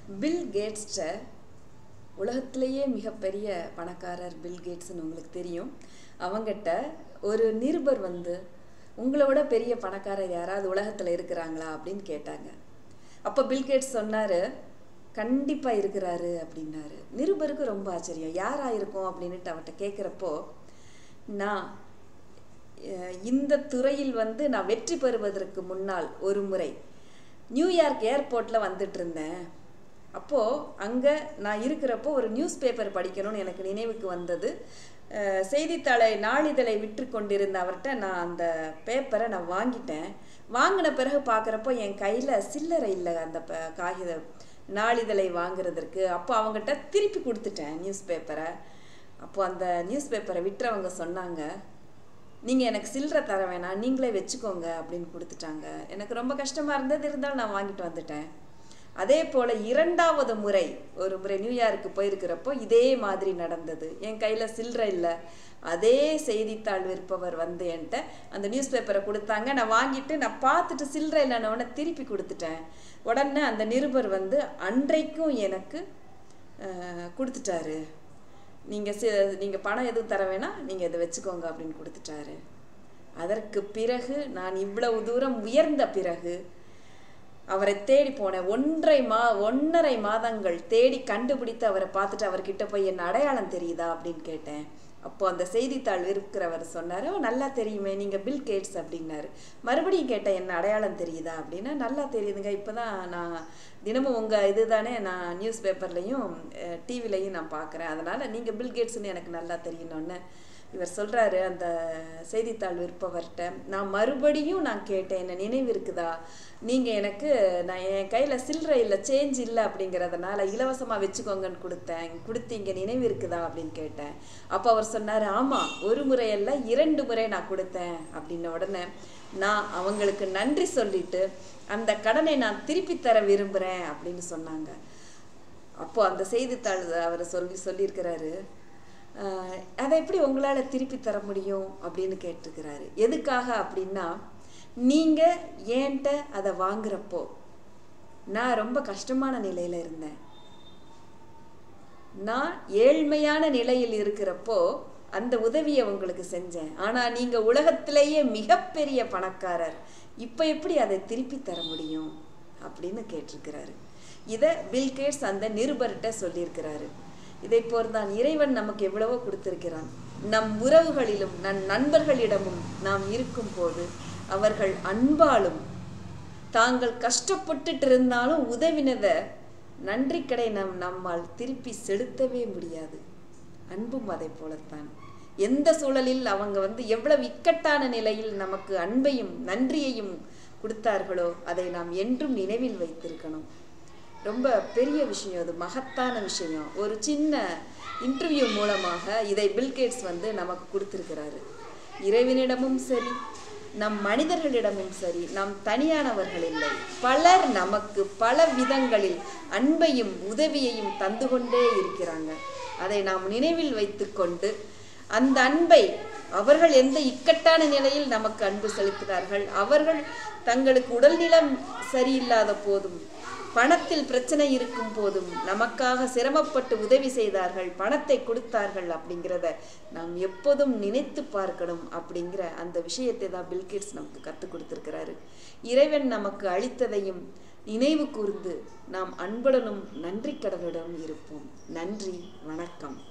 பில்கேட்ஸ்ட உலகத்திலேயே மிகப்பெரிய பணக்காரர் பில்கேட்ஸ்னு உங்களுக்கு தெரியும். அவங்ககிட்ட ஒரு நிருபர் வந்து உங்களோட பெரிய பணக்காரர் யாராவது உலகத்தில் இருக்கிறாங்களா அப்படின்னு கேட்டாங்க. அப்போ பில்கேட்ஸ் சொன்னார், கண்டிப்பாக இருக்கிறாரு அப்படின்னாரு. நிருபருக்கு ரொம்ப ஆச்சரியம், யாராக இருக்கும் அப்படின்ட்டு அவர்கிட்ட கேட்குறப்போ, நான் இந்த துறையில் வந்து நான் வெற்றி பெறுவதற்கு முன்னால் ஒரு முறை நியூயார்க் ஏர்போர்ட்டில் வந்துட்டு இருந்தேன். அப்போது அங்கே நான் இருக்கிறப்போ ஒரு நியூஸ் பேப்பர் படிக்கணும்னு எனக்கு நினைவுக்கு வந்தது. செய்தித்தாளை நாளிதழை விற்று கொண்டிருந்த அவர்கிட்ட நான் அந்த பேப்பரை நான் வாங்கிட்டேன். வாங்கின பிறகு பார்க்குறப்போ என் கையில் சில்லறை இல்லை அந்த காகித நாளிதழை வாங்குறதற்கு. அப்போ அவங்ககிட்ட திருப்பி கொடுத்துட்டேன் நியூஸ் பேப்பரை. அப்போது அந்த நியூஸ் பேப்பரை விற்றவங்க சொன்னாங்க, நீங்கள் எனக்கு சில்லறை தர வேணாம், நீங்களே வச்சுக்கோங்க அப்படின்னு கொடுத்துட்டாங்க. எனக்கு ரொம்ப கஷ்டமாக இருந்தது, இருந்தாலும் நான் வாங்கிட்டு வந்துட்டேன். அதே போல் இரண்டாவது முறை ஒரு முறை நியூயார்க்கு போயிருக்கிறப்போ இதே மாதிரி நடந்தது. என் கையில் சில்லறை இல்லை. அதே செய்தித்தாள் விற்பவர் வந்து என்கிட்ட அந்த நியூஸ் பேப்பரை கொடுத்தாங்க. நான் வாங்கிட்டு நான் பார்த்துட்டு சில்லறை இல்லைன்னு உடனே திருப்பி கொடுத்துட்டேன். உடனே அந்த நிருபர் வந்து அன்றைக்கும் எனக்கு கொடுத்துட்டாரு. நீங்கள் பணம் எதுவும் தர வேணாம், நீங்கள் இதை வச்சுக்கோங்க அப்படின்னு கொடுத்துட்டாரு. அதற்கு பிறகு நான் இவ்வளவு தூரம் உயர்ந்த பிறகு அவரை தேடி போனேன். 1.5 மாதங்கள் தேடி கண்டுபிடித்து அவரை பார்த்துட்டு அவர்கிட்ட போய் என்ன அடையாளம் தெரியுதா அப்படின்னு கேட்டேன். அப்போது அந்த செய்தித்தாள் இருக்கிறவர் சொன்னார், நல்லா தெரியுமே, நீங்கள் பில்கேட்ஸ் அப்படின்னாரு. மறுபடியும் கேட்டேன், என்ன அடையாளம் தெரியுதா அப்படின்னா, நல்லா தெரியுதுங்க, இப்போ தான் நான் தினமும் உங்கள் இது தானே நான் நியூஸ் பேப்பர்லேயும் டிவிலையும் நான் பார்க்குறேன், அதனால் நீங்கள் பில்கேட்ஸ்ன்னு எனக்கு நல்லா தெரியணுன்னு இவர் சொல்கிறாரு. அந்த செய்தித்தாள் விற்பவர்கிட்ட நான் மறுபடியும் கேட்டேன், என்ன நினைவு இருக்குதா, நீங்கள் எனக்கு நான் என் கையில் சில்லறை இல்லை, சேஞ்ச் இல்லை அப்படிங்கிறதுனால இலவசமாக வச்சுக்கோங்கன்னு கொடுத்தீங்க, நினைவு இருக்குதா அப்படின்னு கேட்டேன். அப்போ அவர் சொன்னார், ஆமாம், ஒரு முறையல்ல 2 முறை நான் கொடுத்தேன் அப்படின்ன உடனே நான் அவங்களுக்கு நன்றி சொல்லிட்டு அந்த கடனை நான் திருப்பி தர விரும்புகிறேன் அப்படின்னு சொன்னாங்க. அப்போது அந்த செய்தித்தாள் அவர் சொல்லியிருக்கிறாரு, அதை எப்படி உங்களால் திருப்பி தர முடியும் அப்படின்னு கேட்டிருக்கிறாரு. எதுக்காக அப்படின்னா, நீங்கள் ஏன்ட்ட அதை வாங்குறப்போ நான் ரொம்ப கஷ்டமான நிலையில் இருந்தேன். நான் ஏழ்மையான நிலையில் இருக்கிறப்போ அந்த உதவியை உங்களுக்கு செஞ்சேன். ஆனால் நீங்கள் உலகத்திலேயே மிகப்பெரிய பணக்காரர், இப்போ எப்படி அதை திருப்பி தர முடியும் அப்படின்னு கேட்டிருக்கிறாரு. இதை பில்கேட்ஸ் அந்த நிருபர்கிட்ட சொல்லியிருக்கிறாரு. இதை போர்தான் இறைவன் நமக்கு எவ்வளவோ கொடுத்திருக்கிறான். நம் உறவுகளிலும் நம் நண்பர்களிடமும் நாம் இருக்கும் போது அவர்கள் அன்பாலும் தாங்கள் கஷ்டப்பட்டுட்டு இருந்தாலும் உதவினதை நன்றி கடை நம்மால் திருப்பி செலுத்தவே முடியாது. அன்பும் அதை போலத்தான். எந்த சூழலில் அவங்க வந்து எவ்வளவு இக்கட்டான நிலையில் நமக்கு அன்பையும் நன்றியையும் கொடுத்தார்களோ அதை நாம் என்றும் நினைவில் வைத்திருக்கணும். ரொம்ப பெரிய விஷயம், அது மகத்தான விஷயம். ஒரு சின்ன இன்டர்வியூ மூலமாக இதை பில்கேட்ஸ் வந்து நமக்கு கொடுத்துருக்கிறாரு. இறைவனிடமும் சரி, நம் மனிதர்களிடமும் சரி, நாம் தனியானவர்கள் இல்லை. பலர் நமக்கு பல விதங்களில் அன்பையும் உதவியையும் தந்து கொண்டே இருக்கிறாங்க. அதை நாம் நினைவில் வைத்து கொண்டு அந்த அன்பை அவர்கள் எந்த இக்கட்டான நிலையில் நமக்கு அன்பு செலுத்தினார்கள், அவர்கள் தங்களுக்கு உடல்நிலம் சரியில்லாத போதும், பணத்தில் பிரச்சனை இருக்கும் போதும் நமக்காக சிரமப்பட்டு உதவி செய்தார்கள், பணத்தை கொடுத்தார்கள் அப்படிங்கிறத நாம் எப்போதும் நினைத்து பார்க்கணும். அப்படிங்கிற அந்த விஷயத்தை தான் பில்கேட்ஸ் நமக்கு கற்றுக் கொடுத்துருக்கிறாரு. இறைவன் நமக்கு அளித்ததையும் நினைவு கூர்ந்து நாம் அன்புடனும் நன்றி கடனுடனும் இருப்போம். நன்றி, வணக்கம்.